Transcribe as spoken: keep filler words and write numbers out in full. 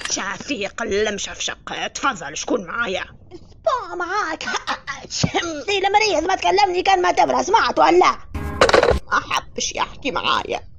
شفيق المشفشق، تفضل شكون معايا؟ با معاك. دي لما ريز ما تكلمني كان ما تبرى، سمعت ولا؟ ما حبش يحكي معايا.